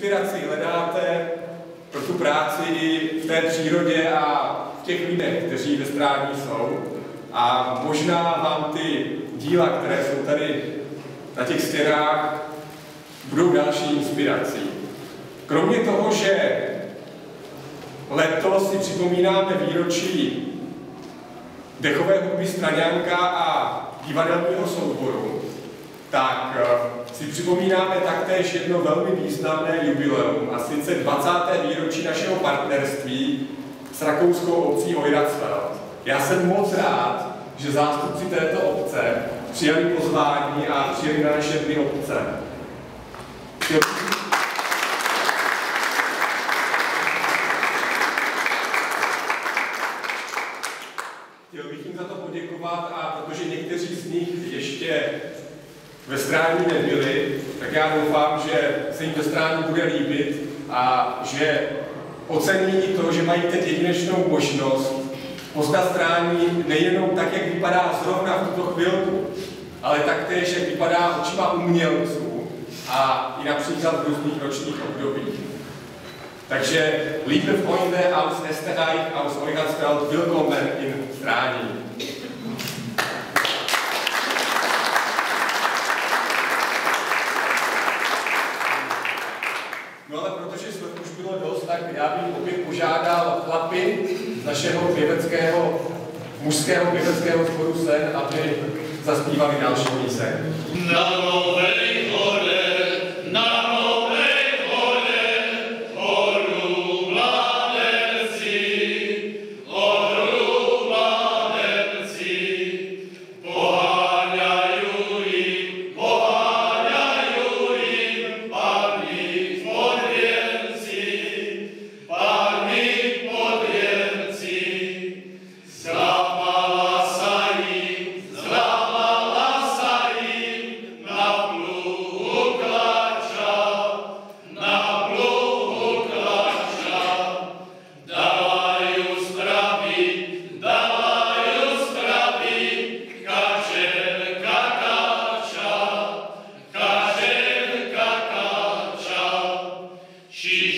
inspiraci hledáte pro tu práci i v té přírodě a v těch lidech, kteří ve Strání jsou. A možná vám ty díla, které jsou tady na těch stěnách, budou další inspirací. Kromě toho, že letos si připomínáme výročí dechové hudby Straňánka a divadelního souboru, tak si připomínáme taktéž jedno velmi významné jubileum, a sice 20. výročí našeho partnerství s rakouskou obcí Oiratfeld. Já jsem moc rád, že zástupci této obce přijali pozvání a přijeli na naše dny obce. Chtěl bych jim za to poděkovat, a protože někteří z nich ještě ve Strání nebyli, tak já doufám, že se jim ve Strání bude líbit a že ocení i to, že mají teď jedinečnou možnost poznat Strání nejenom tak, jak vypadá zrovna v tuto chvilku, ale taktéž, jak vypadá očima umělců a i například v různých ročních obdobích. Takže liebe Freunde aus Österreich, aus Oiratfeld, willkommen in Strání. No ale protože slov už bylo dost, tak já bych opět požádal chlapy z našeho mužského pěveckého sboru Sen, aby zaspívali další píseň. Na Novej hore, na Novej hore, horu mládenci, poháňajú jim pánmi podvěrci, zlámala sa jim na pluhu klača, dala ju spraviť, kačerka kača, či